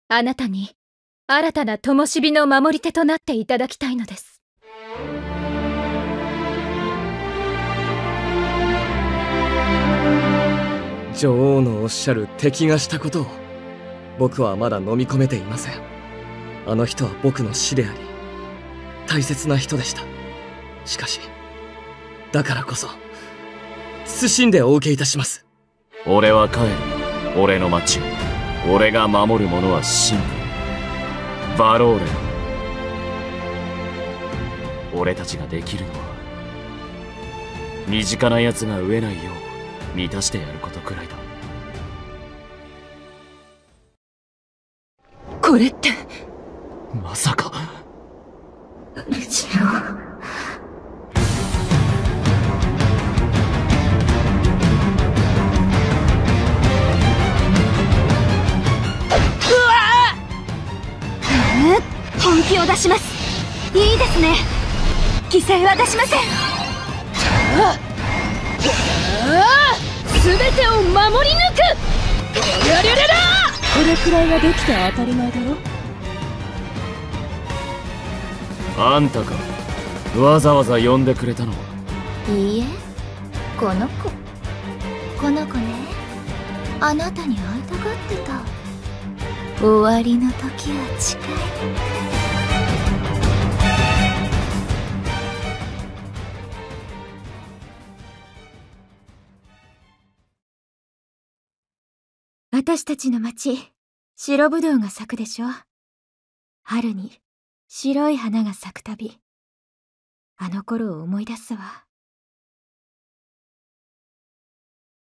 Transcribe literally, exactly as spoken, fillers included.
あなたに新たな灯火の守り手となっていただきたいのです。 女王のおっしゃる敵がしたことを僕はまだ飲み込めていません。あの人は僕の師であり大切な人でした。しかしだからこそ謹んでお受けいたします。 俺は帰る。俺の町、俺が守るものはシンプル。バローレン。俺たちができるのは身近な奴が飢えないよう満たしてやることくらいだ。 これってまさかルチオ。本気を出します。いいですね。犠牲は出しません。全てを守り抜く。やりゃりゃら。これくらいはできて当たり前だろ。 あんたか。わざわざ呼んでくれたのは。 いいえ、この子。この子ね、あなたに会いたがってた。終わりの時は近い。私たちの町、白ぶどうが咲くでしょ。春に白い花が咲くたび、あの頃を思い出すわ。